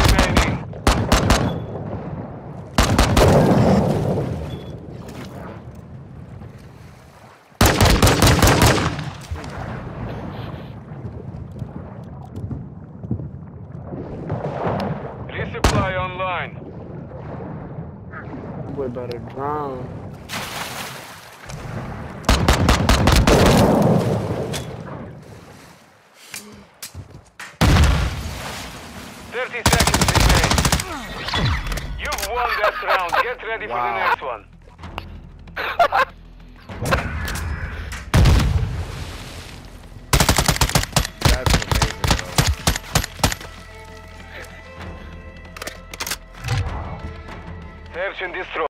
remaining. Resupply online. Boy better drown. Seconds remain. You've won that round. Get ready for the next one. That's amazing, bro. Search and destroy.